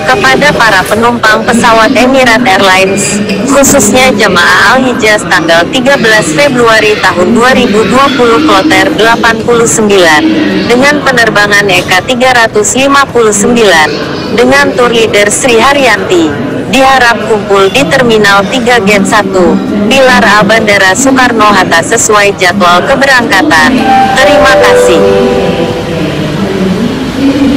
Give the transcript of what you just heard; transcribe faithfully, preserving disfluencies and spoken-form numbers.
Kepada para penumpang pesawat Emirates Airlines, khususnya jemaah Al-Hijaz tanggal tiga belas Februari tahun dua ribu dua puluh kloter delapan puluh sembilan, dengan penerbangan E K tiga ratus lima puluh sembilan, dengan tour leader Sri Haryanti, diharap kumpul di Terminal tiga Gate satu, Pilar A Bandara Soekarno-Hatta sesuai jadwal keberangkatan. Terima kasih.